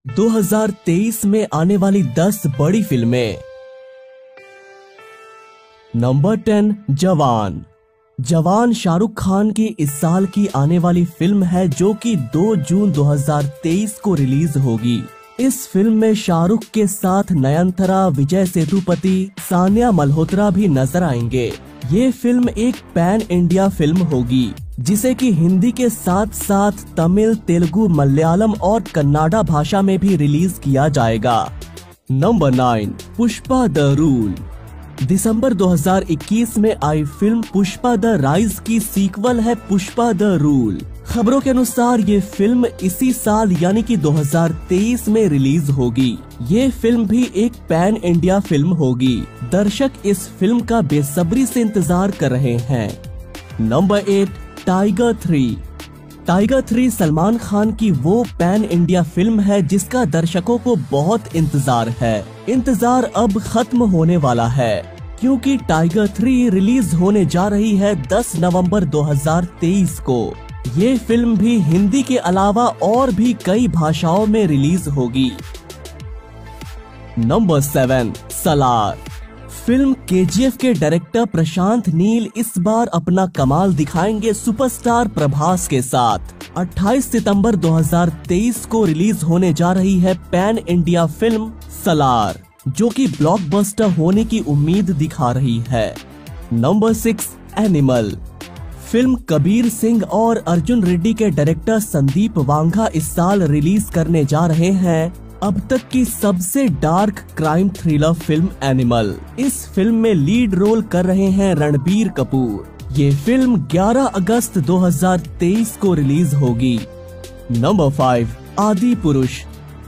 2023 में आने वाली 10 बड़ी फिल्में। नंबर 10, जवान। जवान शाहरुख खान की इस साल की आने वाली फिल्म है जो कि 2 जून 2023 को रिलीज होगी। इस फिल्म में शाहरुख के साथ नयनतारा, विजय सेतुपति, सानिया मल्होत्रा भी नजर आएंगे। ये फिल्म एक पैन इंडिया फिल्म होगी जिसे कि हिंदी के साथ साथ तमिल, तेलुगु, मलयालम और कन्नाडा भाषा में भी रिलीज किया जाएगा। Number 9, Pushpa the Rule. दिसंबर 2021 में आई फिल्म पुष्पा द राइज की सीक्वल है पुष्पा द रूल। खबरों के अनुसार ये फिल्म इसी साल यानी कि 2023 में रिलीज होगी। ये फिल्म भी एक पैन इंडिया फिल्म होगी। दर्शक इस फिल्म का बेसब्री से इंतजार कर रहे हैं। Number 8, Tiger 3। Tiger 3 Salman Khan की वो पैन इंडिया फिल्म है जिसका दर्शकों को बहुत इंतजार है। इंतजार अब खत्म होने वाला है क्योंकि टाइगर 3 रिलीज होने जा रही है 10 नवंबर 2023 को। ये फिल्म भी हिंदी के अलावा और भी कई भाषाओं में रिलीज होगी। नंबर 7, सलार। फिल्म केजीएफ के डायरेक्टर प्रशांत नील इस बार अपना कमाल दिखाएंगे सुपरस्टार प्रभास के साथ। 28 सितंबर 2023 को रिलीज होने जा रही है पैन इंडिया फिल्म सलार जो कि ब्लॉकबस्टर होने की उम्मीद दिखा रही है। Number 6, Animal. Film Kabir Singh और अर्जुन रेड्डी के डायरेक्टर संदीप वांगा इस साल रिलीज करने जा रहे हैं अब तक की सबसे dark crime thriller film Animal. इस फिल्म में लीड रोल कर रहे हैं रणबीर कपूर। ये फिल्म 11 अगस्त 2023 को रिलीज होगी। नंबर 5, आदि पुरुष।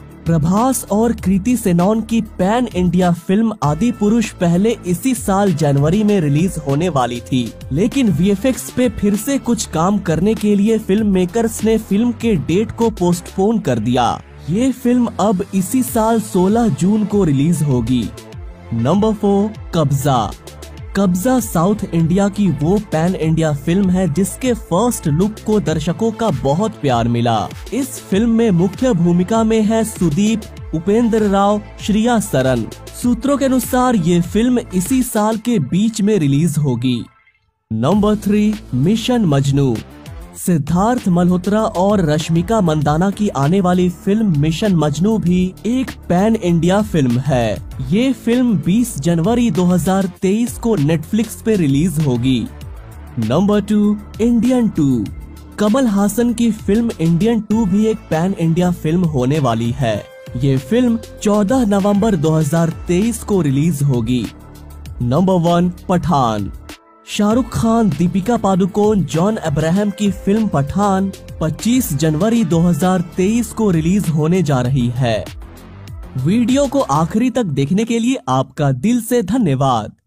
प्रभास और कृति सेनन की पैन इंडिया फिल्म आदि पुरुष पहले इसी साल जनवरी में रिलीज होने वाली थी, लेकिन वीएफएक्स पे फिर से कुछ काम करने के लिए फिल्म मेकर्स ने फिल्म के डेट को पोस्टपोन कर दिया। ये फिल्म अब इसी साल 16 जून को रिलीज होगी। नंबर 4, कब्जा। कब्जा साउथ इंडिया की वो पैन इंडिया फिल्म है जिसके फर्स्ट लुक को दर्शकों का बहुत प्यार मिला। इस फिल्म में मुख्य भूमिका में है सुदीप, उपेंद्र राव, श्रिया सरन। सूत्रों के अनुसार ये फिल्म इसी साल के बीच में रिलीज होगी। Number 3, Mission Majnu. सिद्धार्थ मल्होत्रा और रश्मिका मंदाना की आने वाली फिल्म मिशन मजनू भी एक पैन इंडिया फिल्म है। ये फिल्म 20 जनवरी 2023 को नेटफ्लिक्स पे रिलीज होगी। Number 2, Indian 2। कमल हासन की फिल्म इंडियन 2 भी एक पैन इंडिया फिल्म होने वाली है। ये फिल्म 14 नवंबर 2023 को रिलीज होगी। नंबर 1, पठान। शाहरुख खान, दीपिका पादुकोण, जॉन अब्राहम की फिल्म पठान 25 जनवरी 2023 को रिलीज होने जा रही है। वीडियो को आखिरी तक देखने के लिए आपका दिल से धन्यवाद।